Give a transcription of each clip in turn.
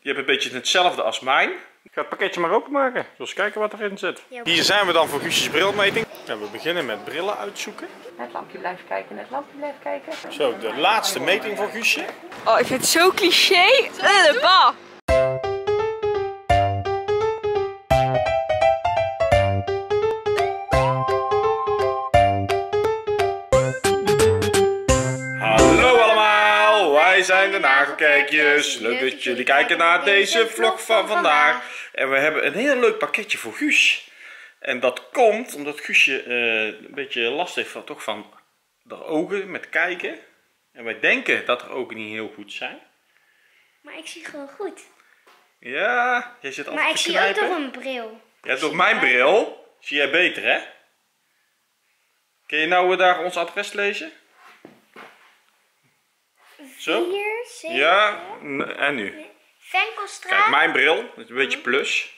je hebt een beetje hetzelfde als mijn. Ik ga het pakketje maar openmaken. Zullen we eens kijken wat erin zit. Ja. Hier zijn we dan voor Guusjes brilmeting. En we beginnen met brillen uitzoeken. Het lampje blijven kijken, het lampje blijven kijken. Zo, de laatste meting voor Guusje. Oh, ik vind het zo cliché. Bah. Hallo allemaal, wij zijn de Nagelkijkjes. Leuk dat jullie kijken naar deze vlog van vandaag. En we hebben een heel leuk pakketje voor Guus. En dat komt omdat Guusje een beetje last heeft van, toch van de ogen met kijken. En wij denken dat haar ogen niet heel goed zijn. Maar ik zie gewoon goed. Ja, jij zit altijd Maar ik zie ook door een bril. Ja, door mijn bril zie jij beter, hè? Kun je nou daar ons adres lezen? Zo? 4, 7. Ja, en nu? Nee. Venkelstraat. Kijk, mijn bril, dat is een beetje plus.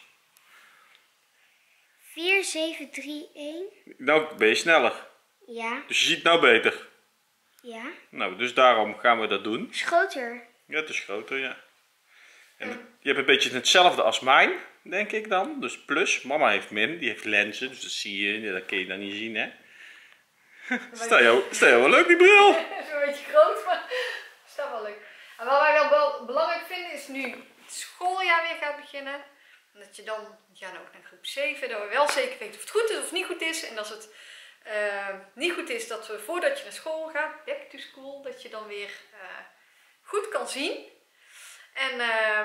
4731. Nou ben je sneller. Ja. Dus je ziet nou beter. Ja. Nou, dus daarom gaan we dat doen. Is groter. Ja, het is groter, ja. En je hebt een beetje hetzelfde als mijn, denk ik dan. Dus plus. Mama heeft min, die heeft lenzen, dus dat zie je. Dat kun je dan niet zien, hè. Stel jou wel leuk, die bril. Het is een beetje groot, maar is dat wel leuk. En wat wij wel belangrijk vinden is nu het schooljaar weer gaat beginnen. En dat je dan, we gaan ook naar groep 7, dat we wel zeker weten of het goed is of niet goed is. En als het niet goed is, dat we voordat je naar school gaat, back to school, dat je dan weer goed kan zien. En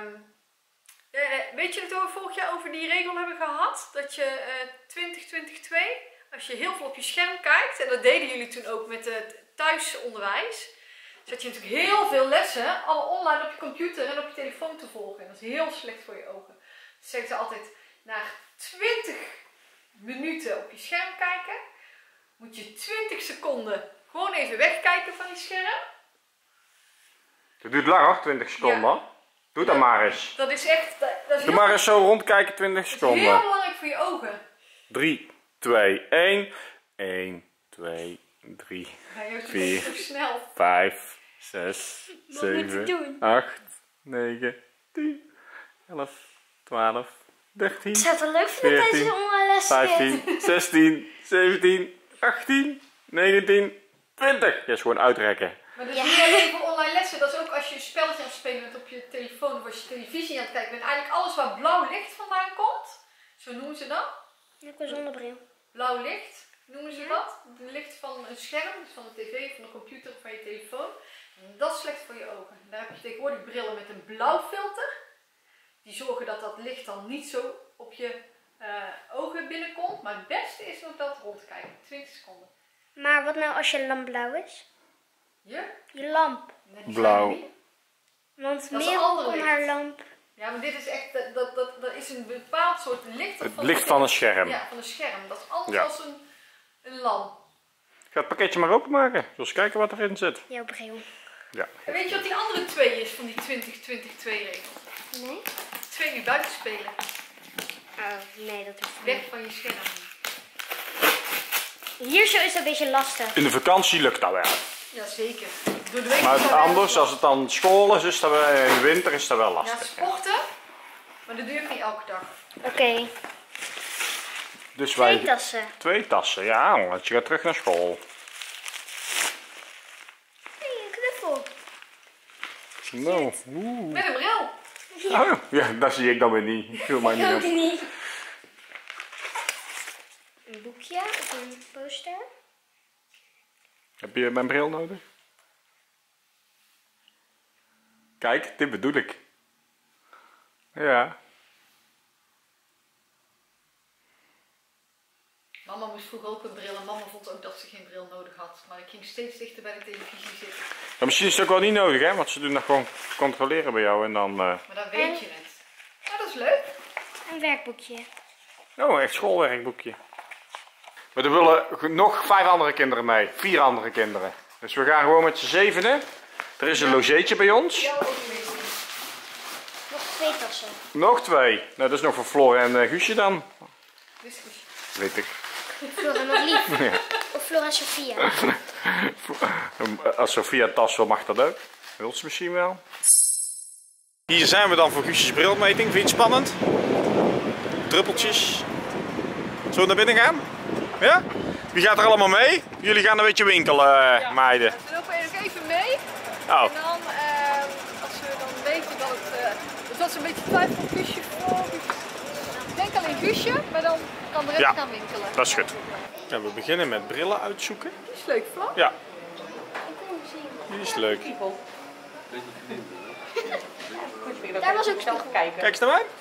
weet je dat we vorig jaar over die regel hebben gehad? Dat je 20-20-2, als je heel veel op je scherm kijkt, en dat deden jullie toen ook met het thuisonderwijs, zet je natuurlijk heel veel lessen alle online op je computer en op je telefoon te volgen. En dat is heel slecht voor je ogen. Dus zeggen ze altijd, na 20 minuten op je scherm kijken, moet je 20 seconden gewoon even wegkijken van je scherm. Dat duurt lang hoor, 20 seconden. Ja. Doe dat maar eens. Dat is echt... Dat is Doe maar eens zo rondkijken, 20 seconden. heel belangrijk voor je ogen. 3, 2, 1. 1, 2, 3, Ja, je 4, zo snel. 5, 6, Wat moet je 7, doen? 8, 9, 10, 11, 12, 13, Het zou wel leuk vinden tijdens 14, de onderles. 15, 16, 17, 18, 19, 20. Ja, is gewoon uitrekken. Maar dus Ja. niet alleen voor online lessen, dat is ook als je een spelletje aan het spelen bent op je telefoon of als je televisie aan het kijken bent. Eigenlijk alles waar blauw licht vandaan komt, zo noemen ze dat. Ik heb een zonnebril. Blauw licht noemen ze dat. Het licht van een scherm, dus van de tv, van de computer of van je telefoon. En dat is slecht voor je ogen. Daar heb je tegenwoordig brillen met een blauw filter. Die zorgen dat dat licht dan niet zo op je ogen binnenkomt. Maar het beste is nog dat rondkijken, 20 seconden. Maar wat nou als je lamp blauw is? Ja? Je lamp. Nee, die Blauw. zijn er niet. Want Dat is Merel ander kon licht. haar lamp. Ja, maar dit is echt, dat is een bepaald soort licht. Het licht van een scherm. Ja, van een scherm. Dat is anders Ja. als een lamp. Ik ga het pakketje maar openmaken. Zullen we eens kijken wat erin zit. Jouw bril. Ja. En weet je wat die andere 2 is van die 20-20-2-regel? Nee? 2 uur buiten spelen. Oh, nee, dat is Weg van je scherm. Hier zo is het een beetje lastig. In de vakantie lukt dat wel. Jazeker. Door de week Maar is dat wel anders, lastig. als het dan school is dat wel, in de winter is dat wel Ja, lastig. sporten. Maar dat doe je ook niet elke dag. Oké. Dus 2 tassen. 2 tassen, ja, want je gaat terug naar school. Hey, een knuffel. Nou, oeh. Met een bril. Oh, ja, dat zie ik dan weer niet. Ik viel mij niet Ik ook op. niet. Een boekje of een poster. Heb je mijn bril nodig? Kijk, dit bedoel ik. Ja. Mama moest vroeger ook een bril en mama vond ook dat ze geen bril nodig had. Maar ik ging steeds dichter bij de televisie zitten. Ja, misschien is het ook wel niet nodig, hè? Want ze doen dat gewoon controleren bij jou en dan... Maar dan weet je het. Maar dat is leuk. Een werkboekje. Oh, echt schoolwerkboekje. Maar er willen nog 5 andere kinderen mee. 4 andere kinderen. Dus we gaan gewoon met z'n 7. Er is een logeetje bij ons. Jouw ook mee. Nog 2 tassen. Nog 2. Nou, dat is nog voor Floor en Guusje dan. Whisky. Weet ik. Flora en Lief. Ja. Of Flora en Sophia. Als Sophia tas wil, mag dat ook. Wil ze misschien wel. Hier zijn we dan voor Guusjes brilmeting. Vind je het spannend? Druppeltjes. Zullen we naar binnen gaan? Ja? Wie gaat er allemaal mee? Jullie gaan een beetje winkelen, meiden. We lopen even mee. Oh. En dan, als we dan weten dat het... dat is een beetje twijfel van Guusje voor. Ik denk alleen Guusje, maar dan kan de rest gaan winkelen. Dat is goed. Ja, we beginnen met brillen uitzoeken. Dat is leuk, Flo. Ja. Die is leuk. Daar was ook zelf kijken. Kijk eens naar mij.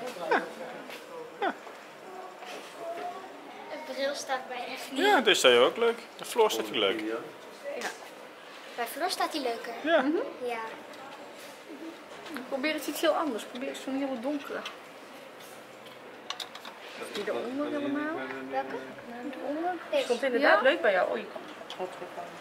Het bril staat bij echt niet. Ja, dit is ook leuk. De Floor staat hier leuk. Bij Floor staat hij leuker. Ja. Ja. Probeer eens iets heel anders. Probeer eens zo'n hele donkere. Die eronder helemaal. Welke? Eronder. Deze. Komt inderdaad leuk bij jou. Oh, je kan het gewoon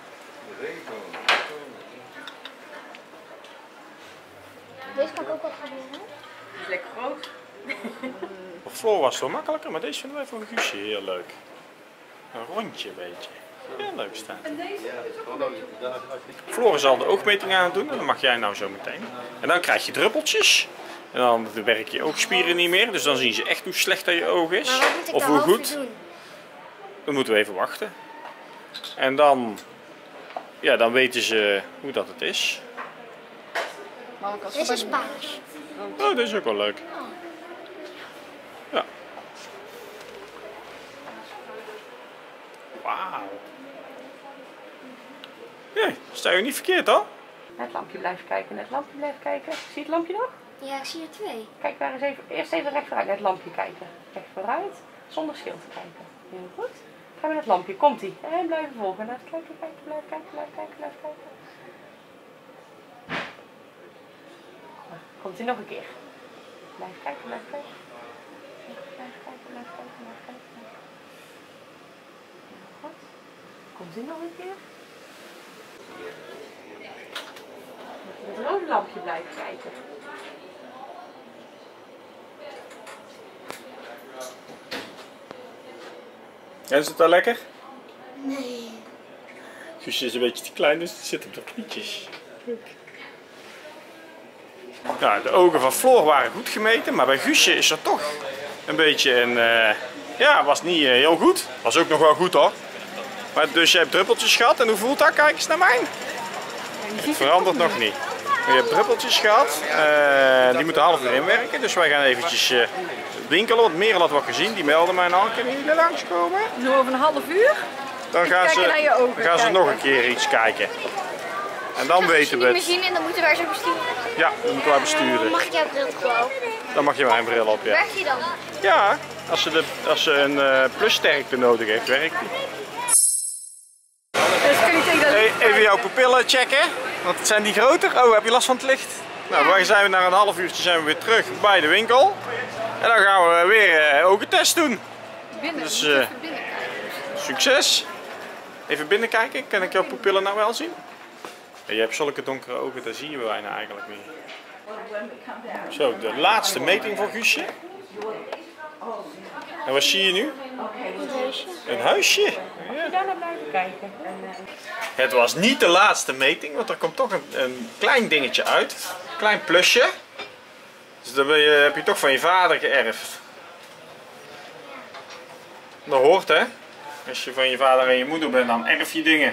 Deze kan ik ook wel gaan doen, hè? Die is lekker groot. Voor Floor was het wel makkelijker, maar deze vinden wij voor Guusje heel leuk. Een rondje, beetje. Heel leuk staan. En deze is ook een beetje. Floor zal de oogmeting aan het doen en dat mag jij nou zo meteen. En dan krijg je druppeltjes. En dan werk je oogspieren niet meer, dus dan zien ze echt hoe slecht dat je oog is. Maar wat moet ik Of dan hoe half goed. uur doen? Dan moeten we even wachten. En dan, ja, dan weten ze hoe dat het is. Maar ook als Deze is paars. Oh, dit is ook wel leuk. Ja. Wauw. Nee, sta je niet verkeerd hoor. Naar het lampje blijven kijken, naar het lampje blijven kijken. Zie je het lampje nog? Ja, ik zie er 2. Kijk daar eens even, eerst even recht vooruit, naar het lampje kijken. Recht vooruit, zonder schil te kijken. Heel goed. Ga weer naar het lampje, komt ie. En blijven volgen. Naar het kijken, kijken, blijven kijken, blijven kijken, blijven kijken. Komt ie nog een keer. Blijf kijken, blijf kijken. Blijf kijken, blijf kijken, blijf kijken. Heel goed. Komt ie nog een keer. Met het rode lampje blijven kijken. En is het wel lekker? Nee. Guusje is een beetje te klein, dus die zit op de knietjes. Nou, de ogen van Floor waren goed gemeten, maar bij Guusje is er toch een beetje een... ja, was niet heel goed. Was ook nog wel goed hoor. Maar dus je hebt druppeltjes gehad en hoe voelt dat? Kijk eens naar mij. Het verandert nog niet. Je hebt druppeltjes gehad, die moeten half uur inwerken, dus wij gaan eventjes winkelen, want Merel had wat gezien, die meldde mij al, kunnen jullie langskomen? Zo over een half uur. Dan gaan Kijken naar je ogen, dan gaan ze kijken. nog een keer iets kijken. En dan weten we Niet meer het. zien en dan moeten wij zo besturen. Ja, dan moeten wij besturen. Mag ik jouw bril gewoon? Dan mag je mijn bril op, ja. Werkt die dan? Ja, als ze een plussterkte nodig heeft, werkt die. Dus kun je tegen dat licht Even jouw pupillen checken, want zijn die groter? Oh, heb je last van het licht? Nou, wij zijn we na een half uurtje zijn we weer terug bij de winkel. En dan gaan we weer ogentest doen. binnen. Dus, Je moet even binnen kijken. Succes! Even binnenkijken, kan ik jouw pupillen nou wel zien? Ja, je hebt zulke donkere ogen, dat zie je bijna eigenlijk niet. Zo, de laatste meting voor Guusje. En wat zie je nu? Een huisje. Een huisje. Ja. Daarna blijven kijken. Het was niet de laatste meting, want er komt toch een klein dingetje uit. Een klein plusje. Dus dat heb je toch van je vader geërfd. Dat hoort hè. Als je van je vader en je moeder bent, dan erf je dingen.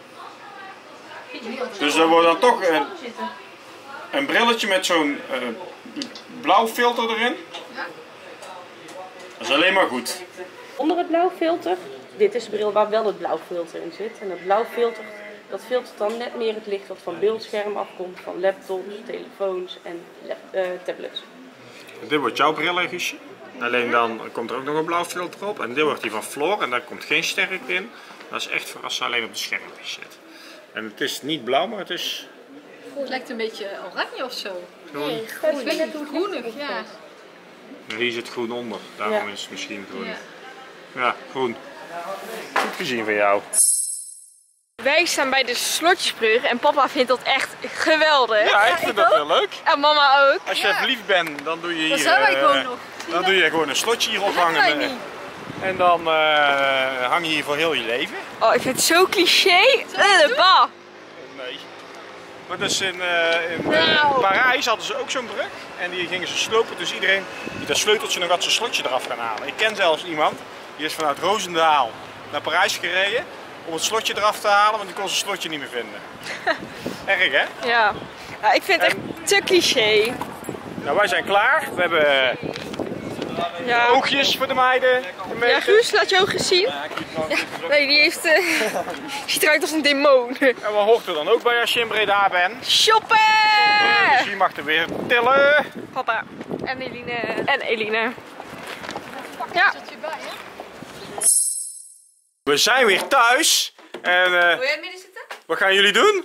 Dus er wordt dan toch een brilletje met zo'n blauw filter erin. Dat is alleen maar goed. Onder het blauw filter, dit is de bril waar wel het blauw filter in zit. En het blauw filter, dat filtert dan net meer het licht wat van beeldscherm afkomt, van laptops, telefoons en tablets. Dit wordt jouw bril, hè, Guusje. Alleen dan komt er ook nog een blauw filter op. En dit wordt die van Floor en daar komt geen sterk in. Dat is echt voor als ze alleen op de schermpjes zit. En het is niet blauw, maar het is Het lijkt een beetje oranje of zo. Nee, Ik weet net hoe groenig, ja. hier zit groen onder. Daarom is het misschien groen. Ja. Ja, groen. Goed gezien van jou. Wij staan bij de slotjesbrug en papa vindt dat echt geweldig. Ja, ik vind dat wel leuk. En mama ook. Als je verliefd bent, dan doe je Dan hier, zijn wij gewoon nog. dan doe je gewoon een slotje hier Dat hebben wij ophangen. niet. En dan hang je hier voor heel je leven. Oh, ik vind het zo cliché. Bah. Nee. Maar dus in Parijs hadden ze ook zo'n brug. En die gingen ze slopen. Dus iedereen die dat sleuteltje nog had zijn slotje eraf gaan halen. Ik ken zelfs iemand. Die is vanuit Roosendaal naar Parijs gereden. Om het slotje eraf te halen. Want die kon zijn slotje niet meer vinden. Erg hè? Ja. Ja, ik vind het echt te cliché. Nou, wij zijn klaar. We hebben Ja. oogjes voor de meiden. Ja, Guus, laat je ogen zien. Ja, Nee, die heeft, ziet eruit als een demon. en wat hoort er dan ook bij als je in Breda bent? Shoppen! Dus je mag er weer tillen. Papa. En Eline. En Eline. Ja. We zijn weer thuis. En Wil jij in het midden zitten? wat gaan jullie doen?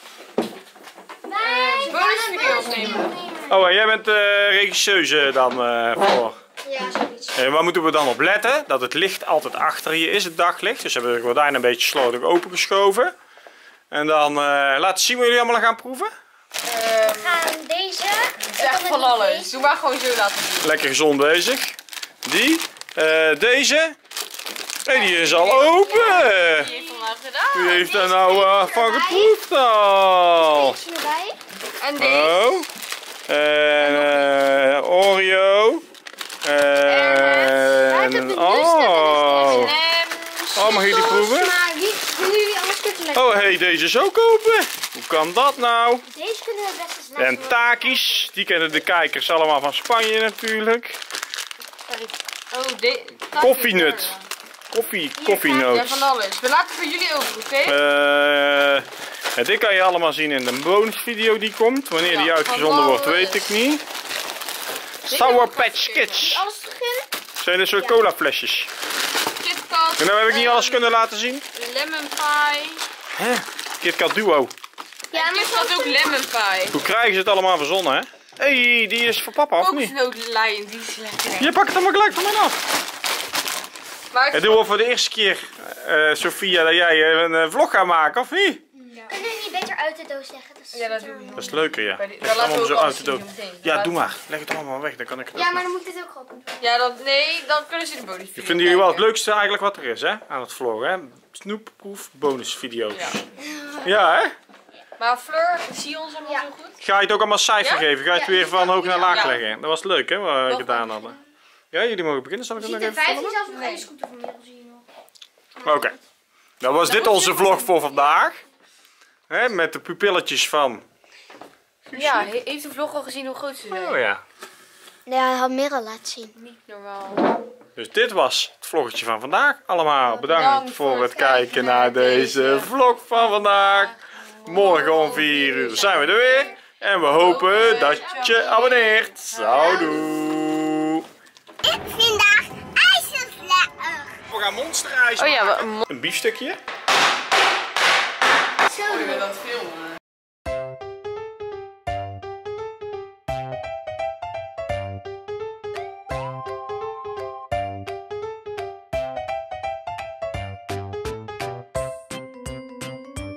Bonusvideo opnemen. Oh, en jij bent regisseuse dan voor. Ja, zoiets. En waar moeten we dan op letten? Dat het licht altijd achter je is, het daglicht. Dus hebben we de gordijnen een beetje slordig opengeschoven. En dan laten zien wat jullie allemaal gaan proeven. We gaan deze. Het is echt van alles. Doe maar gewoon zo laten zien. Lekker gezond bezig. Die. Deze. En die is al open. Die heeft vandaag gedaan. Wie heeft daar nou van geproefd al? Deze erbij. En deze. Oh. En Oreo. En oh. Oh, mag je die proeven? Maar wie kunnen jullie alles kutten leggen? Oh, hey, deze is ook open. Hoe kan dat nou? Deze kunnen we best eens leggen. En takis, die kennen de kijkers allemaal van Spanje natuurlijk. Oh, Koffienut. Ja, Koffienoot. van alles. We laten voor jullie over, oké? En dit kan je allemaal zien in de bonusvideo die komt. Wanneer die Ja, uitgezonden van wordt, alles. weet ik niet. Sour Patch Kids. Alles beginnen? Zijn dit soort cola flesjes. KitKat. En nou heb ik niet alles kunnen laten zien. Lemon pie. Hè? KitKat Duo. Ja, maar KitKat ook lemon pie. Hoe krijgen ze het allemaal verzonnen, hè? Hé, die is voor papa, of niet? Kokosnootlijn, die is lekker. Je pakt het allemaal gelijk van mij af. Maar En doen we voor de eerste keer, Sophia, dat jij een vlog gaat maken, of niet? kunnen we niet beter uit de doos leggen? Ja, dat doen we. Dat is leuker, ja. Bij die- Leg het dan laten allemaal we zo ook uit de alles doos. zien meteen. Ja, Dan doe maar. Leg het allemaal weg, dan kan ik het Ja, ook maar nog. dan moet ik dit ook open doen. Ja, dan kunnen ze de bonusvideo Vinden jullie wel het kijken. leukste eigenlijk wat er is, hè? Aan het vloggen, hè? Snoepproef bonusvideo's. Ja. Ja, hè? Maar Fleur, zie je ons allemaal Ja. zo goed? Ga je het ook allemaal cijfer Ja? geven? Ga je het Ja, weer van hoog naar laag ja. leggen? Dat was leuk, hè? Wat we Nog gedaan wel. hadden. Ja, jullie mogen beginnen. Zal ik Je het ziet nog er even 15 filmen? zelfs nog Nee. één scooter van mij zien nog. Oké. Dan was dit onze vlog voor vandaag. Hè? Met de pupilletjes van... Ja, heeft de vlog al gezien hoe groot ze zijn? Oh ja. Ja, hij had meer al laten zien. Niet normaal. Dus dit was het vloggetje van vandaag. Allemaal bedankt Bedankt voor het kijken naar deze vlog van vandaag. Morgen om 4 uur zijn we er weer. En we hopen dat je abonneert. Houdoe. Ik vind daar ijzers lekker. We gaan monsterijs Oh ja, maken. Een biefstukje. Zo doen we. dat filmen.